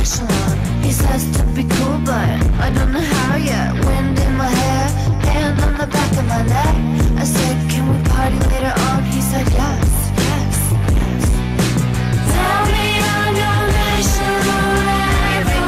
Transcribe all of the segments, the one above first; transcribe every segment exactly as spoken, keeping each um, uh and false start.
echelon. He says to be cool, but I don't know how yet. Wind in my hair, hand on the back of my neck. I said, can we party later on? He said, yes, yes, yes. Tell me I'm your national anthem.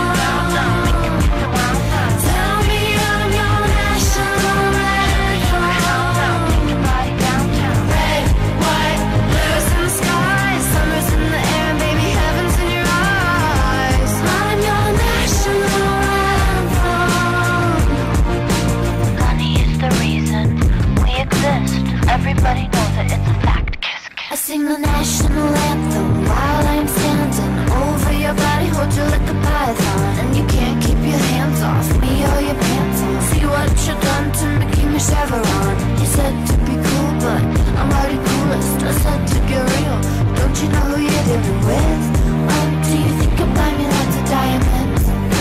Tell me I'm your national anthem. Red, white, blues in the sky, summer's in the air, and baby heaven's in your eyes. I'm your national anthem. Money is the reason we exist. Everybody knows it, it's a fact. Kiss, kiss. I sing the national anthem while I'm standing over your body, hold you like a python, and you can't keep your hands off me or your pants on. See what you done to me, King of Chevron. You said to be cool, but I'm already coolest. I said to get real, don't you know who you're dealing with? Um, do you think I buy me lots of diamonds?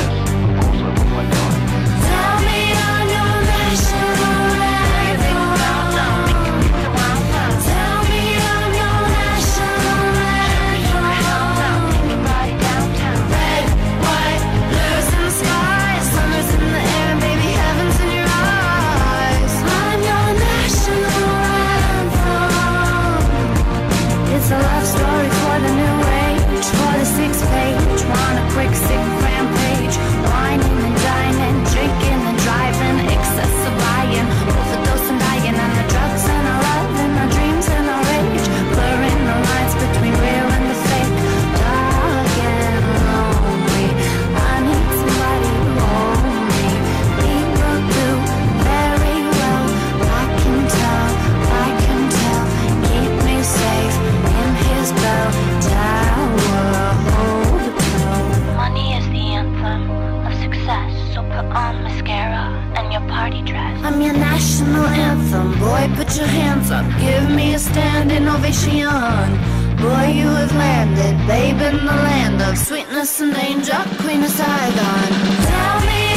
Tell me I'm your national anthem. Tell me I'm your national anthem. Red, white, blues in the sky, summer's in the air, and baby heaven's in your eyes. I'm your national anthem. It's a love story for the new age, for the sixth page. Want a quick sick rampage, whining and dining, drinking and driving, excessive buying, overdose and dying, and the drugs and our love and our dreams and our rage, blurring the lines between real and the fake. Dark and lonely, I need somebody to hold me. He will do very well, I can tell, I can tell. Keep me safe in his bell tower. Hold the pill. Money is the anthem of success, so put on mascara and your party dress. I'm your national anthem, boy, put your hands up, give me a standing ovation. Boy, you have landed, babe, in the land of sweetness and danger, Queen of Saigon. Tell me